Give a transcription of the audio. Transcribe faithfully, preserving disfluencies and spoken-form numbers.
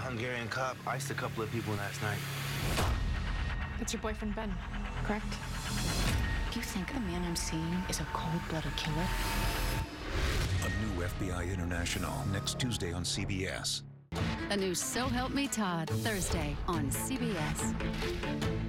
Hungarian cop iced a couple of people last night. That's your boyfriend, Ben, correct? Do you think the man I'm seeing is a cold-blooded killer? A new F B I International next Tuesday on C B S. A new So Help Me Todd, Thursday on C B S.